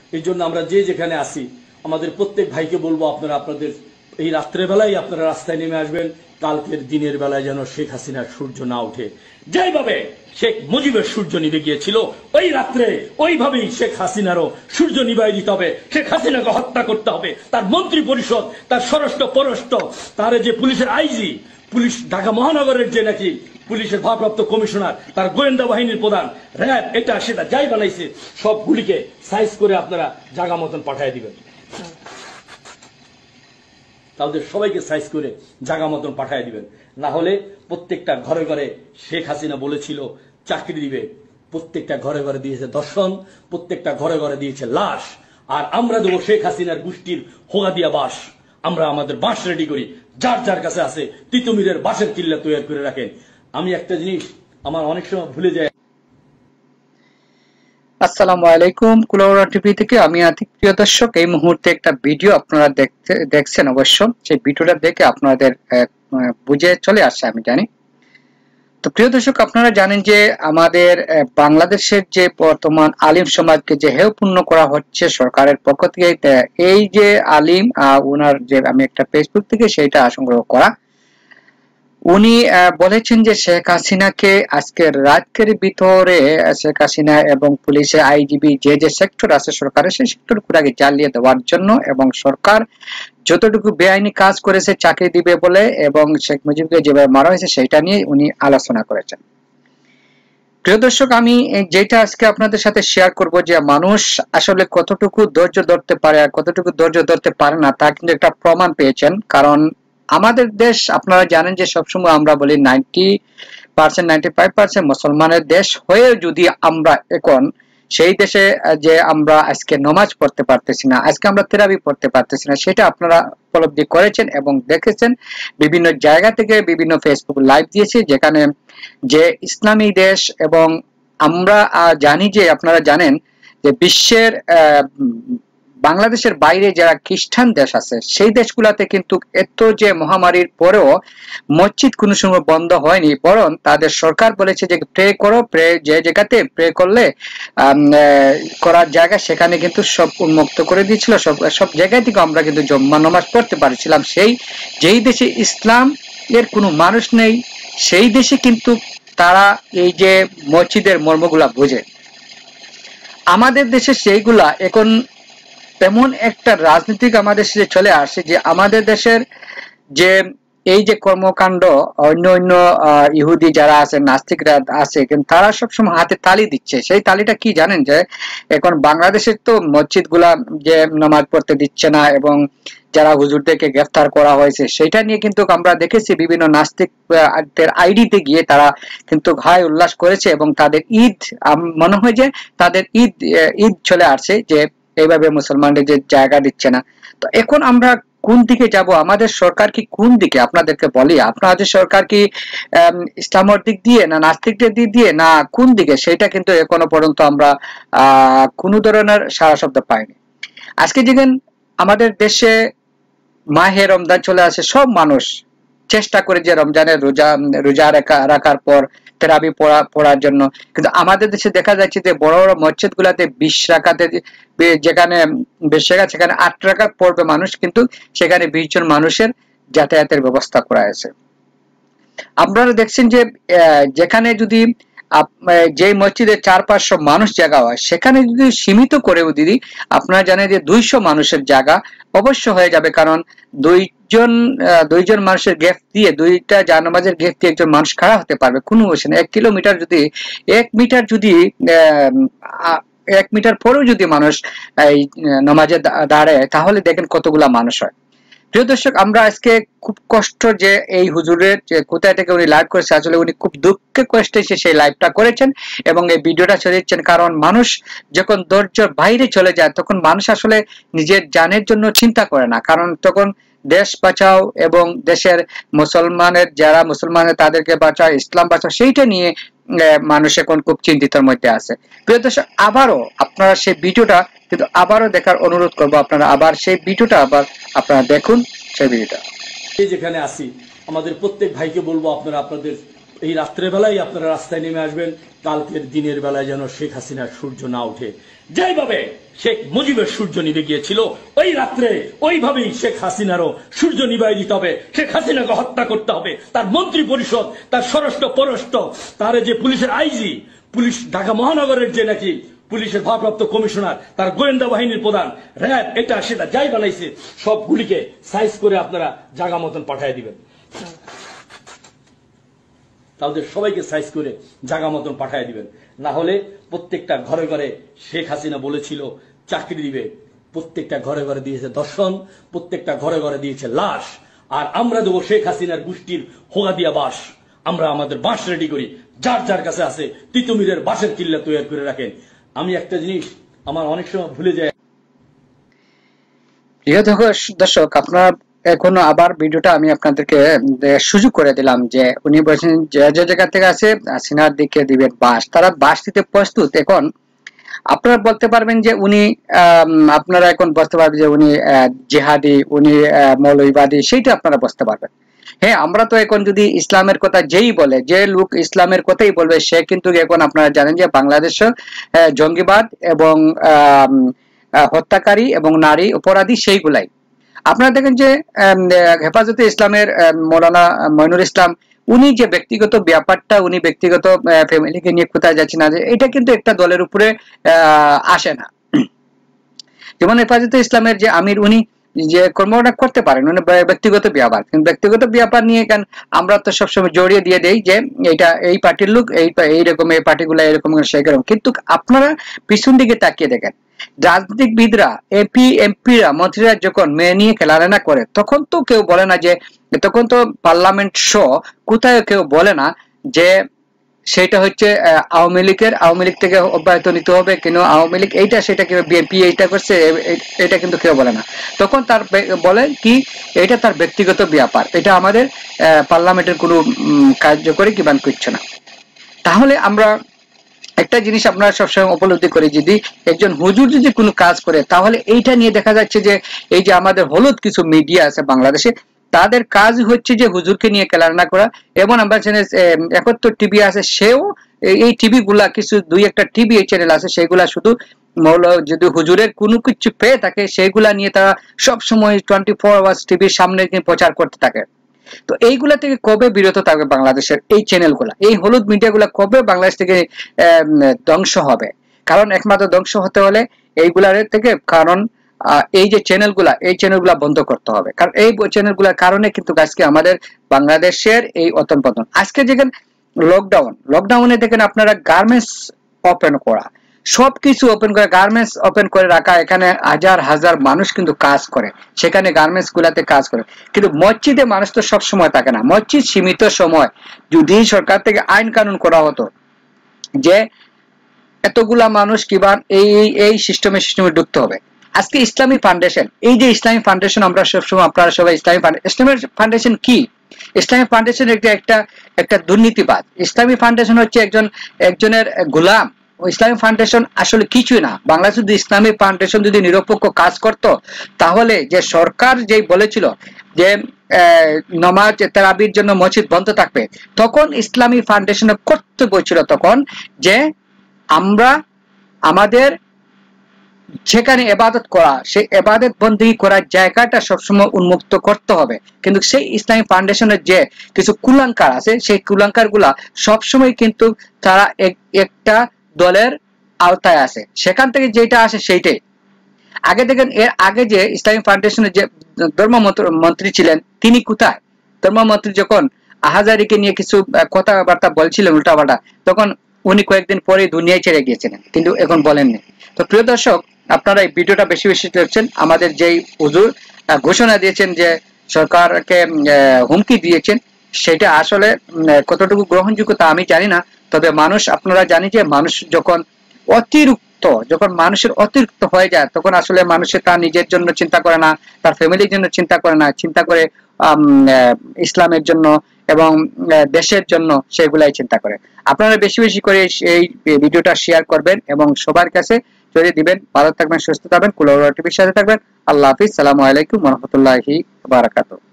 এই জন্য আমরা যে যেখানে আসি আমাদের প্রত্যেক ভাইকে বলবো আপনারা আপনাদের এই রাত্রেবেলায় আপনারা রাস্তায় নেমে আসবেন, কালকের দিনের বেলায় যেন শেখ হাসিনার সূর্য না ওঠে। যেভাবে শেখ মুজিবের সূর্য নিভে গিয়েছিল ওই রাত্রে ওইভাবেই শেখ হাসিনারও সূর্য নিভাই দিতে হবে। শেখ হাসিনাকে হত্যা করতে হবে, তার মন্ত্রী পরিষদ, তার স্বরাষ্ট্র পররাষ্ট্র, তার যে পুলিশের আইজি, পুলিশ ঢাকা মহানগরের যে নাকি পুলিশের ভারপ্রাপ্ত কমিশনার, তার গোয়েন্দা বাহিনীর প্রধান, র্যাব, এটা সেটা যাই বানাইছে সবগুলিকে সাইজ করে আপনারা জায়গা মতন পাঠিয়ে দিবেন। তাদের সবাইকে সাইজ করে জায়গা মতন পাঠিয়ে দিবেন। না হলে প্রত্যেকটা ঘরে ঘরে শেখ হাসিনা বলেছিল চাকরি দিবে, প্রত্যেকটা ঘরে ঘরে দিয়েছে দর্শন, প্রত্যেকটা ঘরে ঘরে দিয়েছে লাশ। আর আমরা দেবো শেখ হাসিনার গোষ্ঠীর হোগা দিয়া বাস। আমরা আমাদের বাঁশ রেডি করি, যার যার কাছে আছে তিতুমিরের বাঁশের কিল্লা তৈরি করে রাখেন। আমি একটা জিনিস আমার অনেক সময় ভুলে যাই। আসসালামু আলাইকুম, কুলাউড়া টিভি থেকে আমি আতিক। প্রিয় দর্শক, এই মুহূর্তে একটা ভিডিও আপনারা দেখছেন, অবশ্য সেই ভিডিওটা দেখে আপনাদের বুঝে চলে আসছে আমি জানি। তো প্রিয় দর্শক, আপনারা জানেন যে আমাদের বাংলাদেশের যে বর্তমান আলিম সমাজকে যে হেয়পূর্ণ করা হচ্ছে সরকারের পক্ষ থেকে, এই যে আলিম ওনার যে আমি একটা ফেসবুক থেকে সেইটা সংগ্রহ করা, উনি বলেছেন যে শেখ হাসিনাকে আজকের রাতের ভিতরে শেখ হাসিনা এবং পুলিশে আইজিবি যে যে সেক্টর আছে সরকারের, সেই সেক্টর গুলাকে জ্বালিয়ে দেওয়ার জন্য এবং সরকার যতটুকু বেআইনি কাজ করেছে চাকরি দিবে বলে এবং শেখ মুজিবকে যেভাবে মারা হয়েছে সেটা নিয়ে উনি আলোচনা করেছেন। প্রিয় দর্শক, আমি যেটা আজকে আপনাদের সাথে শেয়ার করব যে মানুষ আসলে কতটুকু ধৈর্য ধরতে পারে আর কতটুকু ধৈর্য ধরতে পারে না, তা কিন্তু একটা প্রমাণ পেয়েছেন। কারণ আমাদের দেশ, আপনারা জানেন যে সবসময় আমরা বলি 90% 95% মুসলমানের দেশ হয়ে যদি আমরা এখন সেই দেশে যে আমরা আজকে নামাজ পড়তে পারতেছি না, আজকে আমরা তারাবি পড়তে পারতেছি না, সেটা আপনারা উপলব্ধি করেছেন এবং দেখেছেন। বিভিন্ন জায়গা থেকে বিভিন্ন ফেসবুক লাইভ দিয়েছে, যেখানে যে ইসলামী দেশ এবং আমরা জানি যে আপনারা জানেন যে বিশ্বের বাংলাদেশের বাইরে যারা খ্রিস্টান দেশ আছে সেই দেশগুলোতে কিন্তু এত যে মহামারীর পরেও মসজিদ কোনো সময় বন্ধ হয়নি, বরং তাদের সরকার বলেছে যে প্রে করো, প্রে যে জায়গাতে প্রে করলে করার জায়গা সেখানে কিন্তু সব উন্মুক্ত করে দিয়েছিল। সব জায়গায় থেকে আমরা কিন্তু জম্মা নামাজ পড়তে পারছিলাম। যেই দেশে ইসলাম এর কোনো মানুষ নেই সেই দেশে কিন্তু তারা এই যে মসজিদের মর্মগুলা বোঝে। আমাদের দেশে সেইগুলা এখন তেমন একটা রাজনীতিক আমাদের দেশে চলে আসে যে আমাদের দেশের যে এই যে কর্মকাণ্ড অন্য অন্য ইহুদি যারা আছে, নাস্তিকরা আছে, কিন্তু তারা সবসময় হাতে তালি দিচ্ছে। সেই তালিটা কি জানেন, যে এখন বাংলাদেশের তো মসজিদ গুলা যে নামাজ পড়তে দিচ্ছে না এবং যারা হুজুরদেরকে গ্রেফতার করা হয়েছে সেটা নিয়ে কিন্তু আমরা দেখেছি বিভিন্ন নাস্তিকদের আইডিতে গিয়ে তারা কিন্তু হাই উল্লাস করেছে এবং তাদের ঈদ মনে হয় যে তাদের ঈদ চলে আসছে যে এইভাবে মুসলমানদের যে জায়গা দিচ্ছে না। তো এখন আমরা কোন দিকে যাব? আমাদের সরকার কি কোন দিকে? আপনাদেরকে বলি, আপনাদের সরকার কি ইসলামের দিক দিয়ে না নাস্তিকদের দিক দিয়ে না কোন দিকে, সেটা কিন্তু এখনো পর্যন্ত আমরা কোনো ধরনের সারা শব্দ পাইনি। আজকে যেদিন আমাদের দেশে মাহে রমজান চলে আসে, সব মানুষ চেষ্টা করে যে রমজানের রোজা রাখার পর তেরাবি পড়ার জন্য, কিন্তু আমাদের দেশে দেখা যাচ্ছে যে বড় বড় মসজিদ গুলাতে 20 রাকাতে, যেখানে 20 রাকাত সেখানে 8 রাকাত পড়বে মানুষ, কিন্তু সেখানে 20 জন মানুষের যাতায়াতের ব্যবস্থা করা আছে। আপনারা দেখছেন যে যেখানে যদি যে মসজিদে 400-500 মানুষ জায়গা হয় সেখানে যদি সীমিত করেও দিদি আপনারা জানেন যে 200 মানুষের জায়গা অবশ্য হয়ে যাবে। কারণ দুইজন মানুষের গ্যাপ দিয়ে, দুইটা জানামাজের গ্যাপ দিয়ে একজন মানুষ খাড়া হতে পারবে কোনো অসুবিধা নেই। 1 কিলোমিটার যদি 1 মিটার যদি 1 মিটার পরেও যদি মানুষ এই নামাজে দাঁড়ায় তাহলে দেখেন কতগুলা মানুষ হয়। প্রিয় দর্শক, আমরা আজকে খুব কষ্ট যে এই হুজুরের যে কোথায় থেকে উনি লাইভ করেছে, আসলে উনি খুব দুঃখে কষ্টে এসে সেই লাইভটা করেছেন এবং এই ভিডিওটা ছড়িয়েছেন। কারণ মানুষ যখন ধৈর্যের বাইরে চলে যায় তখন মানুষ আসলে নিজের জানের জন্য চিন্তা করে না, কারণ তখন দেশ বাঁচাও এবং দেশের মুসলমানের যারা মুসলমানের তাদেরকে বাঁচাও, ইসলাম বাঁচাও, সেইটা নিয়ে মানুষ এখন খুব চিন্তিতের মধ্যে আছে। প্রিয় দর্শক, আবারও আপনারা সেই ভিডিওটা কিন্তু আবারও দেখার অনুরোধ করবো। আপনারা আবার সেই ভিডিওটা আবার আপনারা দেখুন সেই ভিডিওটা। যেখানে আসি আমাদের প্রত্যেক ভাইকে বলবো আপনারা আপনাদের এই রাত্রেবেলায় আপনারা রাস্তায় নেমে আসবেন, কালকের দিনের বেলায় যেন শেখ হাসিনার সূর্য না ওঠে। যেভাবে শেখ মুজিবের সূর্য নিভে গিয়েছিল, ওই রাত্রে ওইভাবেই শেখ হাসিনারও সূর্য নিভাই দিতে হবে। শেখ হাসিনাকে হত্যা করতে হবে, তার মন্ত্রী পরিষদ, তার স্বরাষ্ট্র পররাষ্ট্র, তার যে পুলিশের আইজি, পুলিশ ঢাকা মহানগরের যে নাকি পুলিশের ভারপ্রাপ্ত কমিশনার, তার গোয়েন্দা বাহিনীর প্রধান, র্যাব, এটা সেটা যাই বানাইছে সবগুলিকে সাইজ করে আপনারা জায়গা মতন পাঠিয়ে দিবেন। তাদের সবাইকে সাইজ করে জায়গা মতন পাঠিয়ে দিবেন। না হলে প্রত্যেকটা ঘরে ঘরে শেখ হাসিনা বলেছিল চাকরি দিবে, প্রত্যেকটা ঘরে ঘরে দিয়েছে দর্শন, প্রত্যেকটা ঘরে ঘরে দিয়েছে লাশ। আর আমরা দেবো শেখ হাসিনার গোষ্ঠীর হোগা দিয়া বাস। আমরা আমাদের বাঁশ রেডি করি, যার যার কাছে আছে তিতুমিরের বাঁশের কিল্লা তৈরি করে রাখেন। আমি একটা জিনিস আমার অনেক সময় ভুলে যায়। প্রিয় দর্শক, আপনার এখনো আবার ভিডিওটা আমি আপনাদেরকে সুযোগ করে দিলাম যে উনি বলছেন যে যে জায়গা থেকে আছে হাসিনার দিকে দিবেন বাস, তারা বাস দিতে প্রস্তুত। এখন আপনারা বলতে পারবেন যে উনি আপনারা এখন বুঝতে পারবেন যে উনি জিহাদি, উনি মৌলবাদী, সেইটা আপনারা বুঝতে পারবেন। হ্যাঁ, আমরা তো এখন যদি ইসলামের কথা যেই বলে, যে লোক ইসলামের কথাই বলবে, সে কিন্তু এখন আপনারা জানেন যে বাংলাদেশে জঙ্গিবাদ এবং হত্যাকারী এবং নারী অপরাধী সেইগুলাই। আপনারা দেখেন যে হেফাজতে ইসলামের মৌলানা মইনুল ইসলাম, উনি যে ব্যক্তিগত ব্যাপারটা, উনি ব্যক্তিগত ফ্যামিলিকে নিয়ে কোথায় যাচ্ছে না, এটা কিন্তু একটা দলের উপরে আসে না। যেমন হেফাজতে ইসলামের যে আমির, উনি যে কর্মটা করতে পারেন, উনি ব্যক্তিগত ব্যাপার, কিন্তু ব্যক্তিগত ব্যাপার নিয়ে কেন আমরা তো সবসময় জড়িয়ে দিয়ে দেই যে এটা এই পার্টির লোক, এইরকম এই পার্টিগুলো এরকম সেরকম। কিন্তু আপনারা পিছন দিকে তাকিয়ে দেখেন, রাজনীতিবিদরা, এমপিরা, মন্ত্রীরা যখন মেয়ে নিয়ে খেলাধুলা করে, তখন তো কেউ বলে না যে, তখন তো পার্লামেন্ট শো কোথায় কেউ বলে না যে সেটা হচ্ছে আওয়ামী লীগ থেকে অব্যাহত নিতে হবে, কেন আওয়ামী লীগ এইটা সেটা কেউ বিএনপি এইটা করছে, এটা কিন্তু কেউ বলে না। তখন তার বলে কি এটা তার ব্যক্তিগত ব্যাপার, এটা আমাদের পার্লামেন্টের কোনো কার্যকরী কি বান করছে না। তাহলে আমরা একটা জিনিস আপনারা সবসময় উপলব্ধি করি, যদি একজন হুজুর যদি কোনো কাজ করে, তাহলে এইটা নিয়ে দেখা যাচ্ছে যে এই যে আমাদের হলুদ কিছু মিডিয়া আছে বাংলাদেশে, তাদের কাজ হচ্ছে যে হুজুরকে নিয়ে খেলাধুলা করা। এবং আমরা এখন তো টিভি আছে, সেও এই টিভি গুলা কিছু দুই একটা টিভি চ্যানেল আছে, সেগুলা শুধু যদি হুজুরের কোনো কিছু পেয়ে থাকে, সেগুলা নিয়ে তারা সবসময় 24 আওয়ার্স টিভির সামনে প্রচার করতে থাকে। তো এইগুলা থেকে কবে বিরত থাকবে বাংলাদেশের এই চ্যানেলগুলা, এই হলুদ মিডিয়াগুলা কবে বাংলাদেশ থেকে ধ্বংস হবে? কারণ একমাত্র ধ্বংস হতে হলে এইগুলার থেকে, কারণ এই যে চ্যানেলগুলা, এই চ্যানেলগুলা বন্ধ করতে হবে। কারণ এই চ্যানেলগুলোর কারণে কিন্তু আজকে আমাদের বাংলাদেশের এই অতন পতন। আজকে দেখেন লকডাউনে দেখেন আপনারা গার্মেন্টস ওপেন করা, সবকিছু ওপেন করে, গার্মেন্টস ওপেন করে রাখা, এখানে হাজার হাজার মানুষ কিন্তু কাজ করে, সেখানে গার্মেন্টস গুলাতে কাজ করে। কিন্তু মসজিদে মানুষ তো সব সময় থাকে না, মসজিদ সীমিত সময়। যদি সরকার থেকে আইন কানুন করা হতো যে এতগুলা মানুষ কিবা এই সিস্টেমে ঢুকতে হবে। আজকে ইসলামী ফাউন্ডেশন, এই যে ইসলামী ফাউন্ডেশন, আমরা সবসময় আপনারা সবাই ইসলামী ফাউন্ডেশন কি? ইসলামী ফাউন্ডেশন একটা দুর্নীতিবাদ। ইসলামী ফাউন্ডেশন হচ্ছে একজনের গোলাম। ইসলামী ফাউন্ডেশন আসলে কিছুই না। বাংলাদেশ যদি ইসলামী ফাউন্ডেশন যদি নিরপেক্ষ কাজ করত, তাহলে যে সরকার যেই বলেছিল যে নামাজ তারাবির জন্য মসজিদ বন্ধ থাকবে, তখন ইসলামী ফাউন্ডেশনের কর্তব্য ছিল তখন যে আমরা আমাদের যেখানে ইবাদত করা, সেই ইবাদত বন্দী করার জায়গাটা সবসময় উন্মুক্ত করতে হবে। কিন্তু সেই ইসলামী ফাউন্ডেশনের যে কিছু কুলাঙ্কার আছে, সেই কুলাঙ্কার গুলা সবসময় কিন্তু তারা একটা দলের আওতায় আছে, সেখান থেকে যেটা আসে সেইটাই। আগে দেখেন, এর আগে যে ইসলামী ফাউন্ডেশনের যে ধর্মমন্ত্রী ছিলেন, তিনি কোথায়? ধর্মমন্ত্রী যখন আহাজারিকে নিয়ে কিছু কথাবার্তা বলছিলেন উল্টাপাল্টা, তখন উনি কয়েকদিন পরে দুনিয়ায় ছেড়ে গিয়েছিলেন, কিন্তু এখন বলেননি। তো প্রিয় দর্শক, আপনারা এই ভিডিওটা বেশি বেশি দেখছেন। আমাদের যেই হুজুর ঘোষণা দিয়েছেন যে সরকারকে হুমকি দিয়েছেন, সেটা আসলে কতটুকু গ্রহণযোগ্য তা আমি জানি না। তবে মানুষ, আপনারা জানি যে মানুষ যখন মানুষের অতিরিক্ত হয়ে যায়, তখন আসলে মানুষের তার নিজের জন্য চিন্তা করে না, তার ফ্যামিলির জন্য চিন্তা করে না, চিন্তা করে ইসলামের জন্য এবং দেশের জন্য, সেগুলাই চিন্তা করে। আপনারা বেশি বেশি করে এই ভিডিওটা শেয়ার করবেন এবং সবার কাছে ছড়িয়ে দিবেন। ভালো থাকবেন, সুস্থ থাকবেন, কুলাউড়া টিভির সাথে থাকবেন। আল্লাহ হাফিজ। সালামু আলাইকুম ওয়া রাহমাতুল্লাহি ওয়া বারাকাতুহু।